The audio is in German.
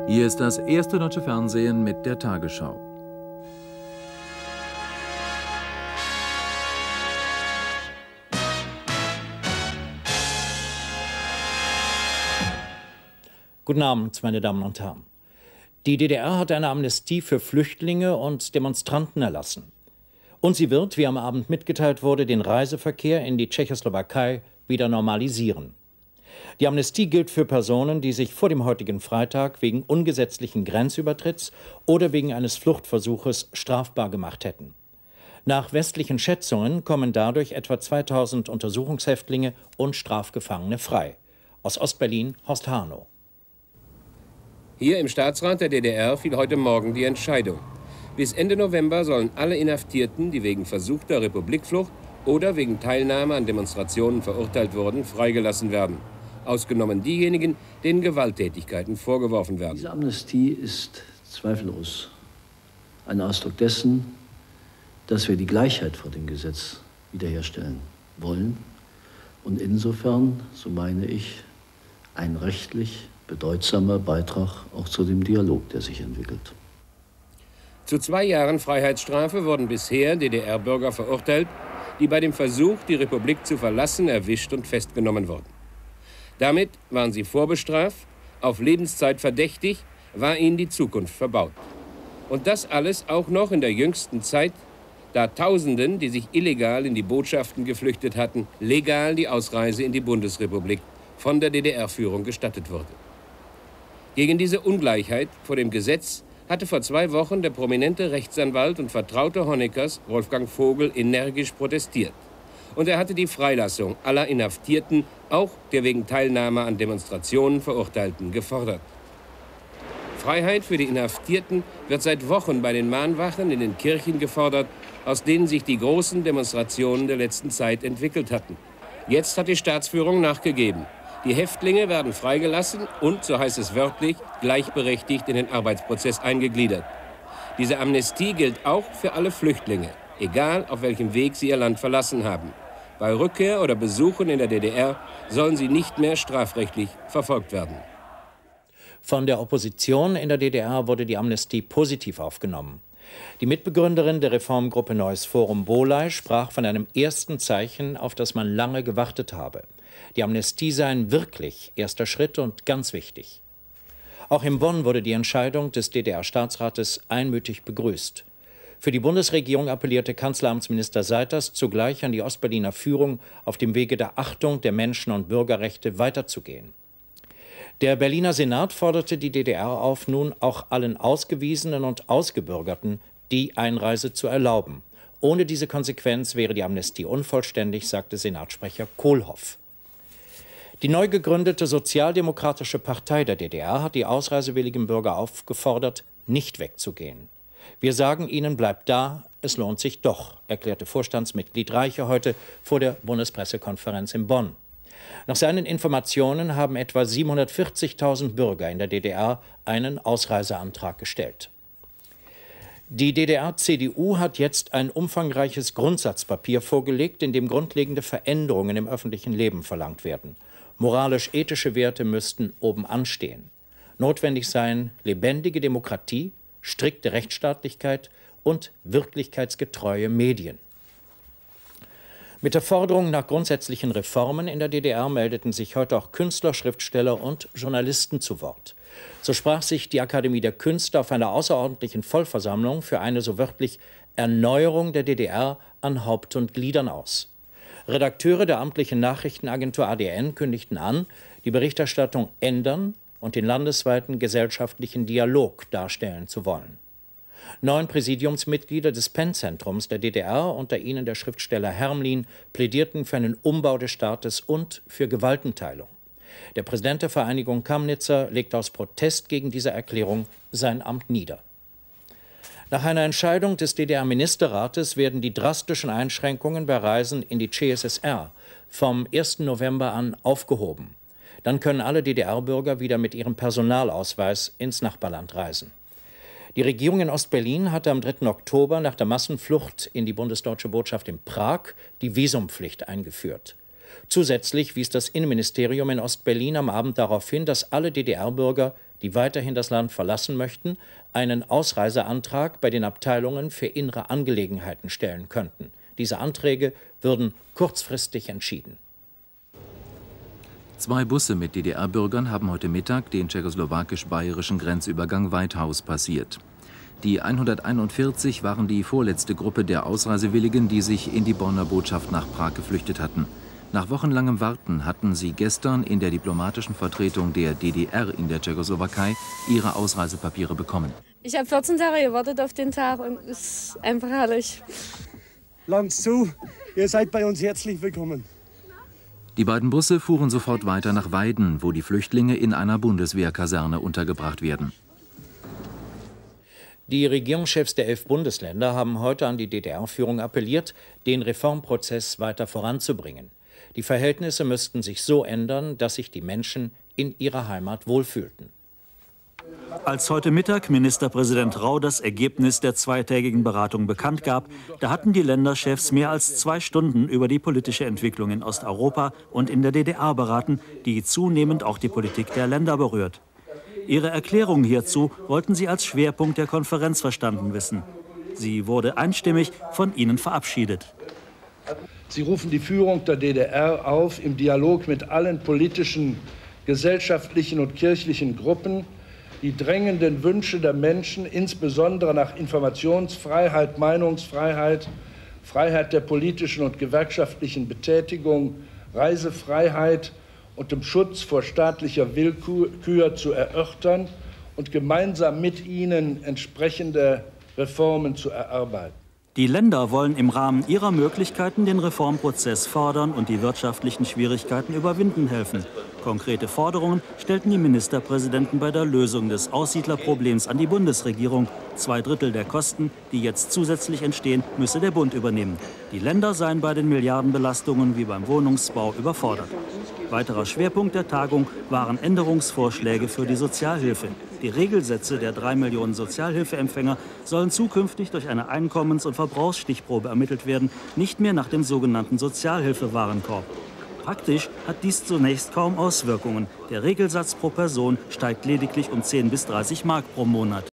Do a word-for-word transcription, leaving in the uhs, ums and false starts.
Hier ist das erste deutsche Fernsehen mit der Tagesschau. Guten Abend, meine Damen und Herren. Die D D R hat eine Amnestie für Flüchtlinge und Demonstranten erlassen. Und sie wird, wie am Abend mitgeteilt wurde, den Reiseverkehr in die Tschechoslowakei wieder normalisieren. Die Amnestie gilt für Personen, die sich vor dem heutigen Freitag wegen ungesetzlichen Grenzübertritts oder wegen eines Fluchtversuches strafbar gemacht hätten. Nach westlichen Schätzungen kommen dadurch etwa zweitausend Untersuchungshäftlinge und Strafgefangene frei. Aus Ostberlin, Horst Harnow. Hier im Staatsrat der D D R fiel heute Morgen die Entscheidung. Bis Ende November sollen alle Inhaftierten, die wegen versuchter Republikflucht oder wegen Teilnahme an Demonstrationen verurteilt wurden, freigelassen werden. Ausgenommen diejenigen, denen Gewalttätigkeiten vorgeworfen werden. Diese Amnestie ist zweifellos ein Ausdruck dessen, dass wir die Gleichheit vor dem Gesetz wiederherstellen wollen. Und insofern, so meine ich, ein rechtlich bedeutsamer Beitrag auch zu dem Dialog, der sich entwickelt. Zu zwei Jahren Freiheitsstrafe wurden bisher D D R-Bürger verurteilt, die bei dem Versuch, die Republik zu verlassen, erwischt und festgenommen wurden. Damit waren sie vorbestraft, auf Lebenszeit verdächtig, war ihnen die Zukunft verbaut. Und das alles auch noch in der jüngsten Zeit, da Tausenden, die sich illegal in die Botschaften geflüchtet hatten, legal die Ausreise in die Bundesrepublik von der D D R-Führung gestattet wurde. Gegen diese Ungleichheit vor dem Gesetz hatte vor zwei Wochen der prominente Rechtsanwalt und Vertraute Honeckers, Wolfgang Vogel, energisch protestiert. Und er hatte die Freilassung aller Inhaftierten, auch der wegen Teilnahme an Demonstrationen Verurteilten, gefordert. Freiheit für die Inhaftierten wird seit Wochen bei den Mahnwachen in den Kirchen gefordert, aus denen sich die großen Demonstrationen der letzten Zeit entwickelt hatten. Jetzt hat die Staatsführung nachgegeben. Die Häftlinge werden freigelassen und, so heißt es wörtlich, gleichberechtigt in den Arbeitsprozess eingegliedert. Diese Amnestie gilt auch für alle Flüchtlinge, egal auf welchem Weg sie ihr Land verlassen haben. Bei Rückkehr oder Besuchen in der D D R sollen sie nicht mehr strafrechtlich verfolgt werden. Von der Opposition in der D D R wurde die Amnestie positiv aufgenommen. Die Mitbegründerin der Reformgruppe Neues Forum Bohley sprach von einem ersten Zeichen, auf das man lange gewartet habe. Die Amnestie sei ein wirklich erster Schritt und ganz wichtig. Auch in Bonn wurde die Entscheidung des D D R-Staatsrates einmütig begrüßt. Für die Bundesregierung appellierte Kanzleramtsminister Seiters zugleich an die Ostberliner Führung, auf dem Wege der Achtung der Menschen- und Bürgerrechte weiterzugehen. Der Berliner Senat forderte die D D R auf, nun auch allen Ausgewiesenen und Ausgebürgerten die Einreise zu erlauben. Ohne diese Konsequenz wäre die Amnestie unvollständig, sagte Senatssprecher Kohlhoff. Die neu gegründete Sozialdemokratische Partei der D D R hat die ausreisewilligen Bürger aufgefordert, nicht wegzugehen. Wir sagen ihnen, bleibt da, es lohnt sich doch, erklärte Vorstandsmitglied Reiche heute vor der Bundespressekonferenz in Bonn. Nach seinen Informationen haben etwa siebenhundertvierzigtausend Bürger in der D D R einen Ausreiseantrag gestellt. Die D D R-C D U hat jetzt ein umfangreiches Grundsatzpapier vorgelegt, in dem grundlegende Veränderungen im öffentlichen Leben verlangt werden. Moralisch-ethische Werte müssten oben anstehen. Notwendig seien lebendige Demokratie, strikte Rechtsstaatlichkeit und wirklichkeitsgetreue Medien. Mit der Forderung nach grundsätzlichen Reformen in der D D R meldeten sich heute auch Künstler, Schriftsteller und Journalisten zu Wort. So sprach sich die Akademie der Künste auf einer außerordentlichen Vollversammlung für eine so wörtlich Erneuerung der D D R an Haupt und Gliedern aus. Redakteure der amtlichen Nachrichtenagentur A D N kündigten an, die Berichterstattung ändern und den landesweiten gesellschaftlichen Dialog darstellen zu wollen. Neun Präsidiumsmitglieder des Penn-Zentrums der D D R, unter ihnen der Schriftsteller Hermlin, plädierten für einen Umbau des Staates und für Gewaltenteilung. Der Präsident der Vereinigung Kamnitzer legt aus Protest gegen diese Erklärung sein Amt nieder. Nach einer Entscheidung des D D R-Ministerrates werden die drastischen Einschränkungen bei Reisen in die C S S R vom ersten November an aufgehoben. Dann können alle D D R-Bürger wieder mit ihrem Personalausweis ins Nachbarland reisen. Die Regierung in Ostberlin hatte am dritten Oktober nach der Massenflucht in die bundesdeutsche Botschaft in Prag die Visumpflicht eingeführt. Zusätzlich wies das Innenministerium in Ostberlin am Abend darauf hin, dass alle D D R-Bürger die weiterhin das Land verlassen möchten, einen Ausreiseantrag bei den Abteilungen für innere Angelegenheiten stellen könnten. Diese Anträge würden kurzfristig entschieden. Zwei Busse mit D D R-Bürgern haben heute Mittag den tschechoslowakisch-bayerischen Grenzübergang Weithaus passiert. Die hunderteinundvierzig waren die vorletzte Gruppe der Ausreisewilligen, die sich in die Bonner Botschaft nach Prag geflüchtet hatten. Nach wochenlangem Warten hatten sie gestern in der diplomatischen Vertretung der D D R in der Tschechoslowakei ihre Ausreisepapiere bekommen. Ich habe vierzehn Tage gewartet auf den Tag und es ist einfach herrlich. Land zu, ihr seid bei uns herzlich willkommen. Die beiden Busse fuhren sofort weiter nach Weiden, wo die Flüchtlinge in einer Bundeswehrkaserne untergebracht werden. Die Regierungschefs der elf Bundesländer haben heute an die D D R-Führung appelliert, den Reformprozess weiter voranzubringen. Die Verhältnisse müssten sich so ändern, dass sich die Menschen in ihrer Heimat wohlfühlten. Als heute Mittag Ministerpräsident Rau das Ergebnis der zweitägigen Beratung bekannt gab, da hatten die Länderchefs mehr als zwei Stunden über die politische Entwicklung in Osteuropa und in der D D R beraten, die zunehmend auch die Politik der Länder berührt. Ihre Erklärung hierzu wollten sie als Schwerpunkt der Konferenz verstanden wissen. Sie wurde einstimmig von ihnen verabschiedet. Sie rufen die Führung der D D R auf, im Dialog mit allen politischen, gesellschaftlichen und kirchlichen Gruppen die drängenden Wünsche der Menschen, insbesondere nach Informationsfreiheit, Meinungsfreiheit, Freiheit der politischen und gewerkschaftlichen Betätigung, Reisefreiheit und dem Schutz vor staatlicher Willkür zu erörtern und gemeinsam mit ihnen entsprechende Reformen zu erarbeiten. Die Länder wollen im Rahmen ihrer Möglichkeiten den Reformprozess fördern und die wirtschaftlichen Schwierigkeiten überwinden helfen. Konkrete Forderungen stellten die Ministerpräsidenten bei der Lösung des Aussiedlerproblems an die Bundesregierung. Zwei Drittel der Kosten, die jetzt zusätzlich entstehen, müsse der Bund übernehmen. Die Länder seien bei den Milliardenbelastungen wie beim Wohnungsbau überfordert. Weiterer Schwerpunkt der Tagung waren Änderungsvorschläge für die Sozialhilfe. Die Regelsätze der drei Millionen Sozialhilfeempfänger sollen zukünftig durch eine Einkommens- und Verbrauchsstichprobe ermittelt werden, nicht mehr nach dem sogenannten Sozialhilfewarenkorb. Praktisch hat dies zunächst kaum Auswirkungen. Der Regelsatz pro Person steigt lediglich um zehn bis dreißig Mark pro Monat.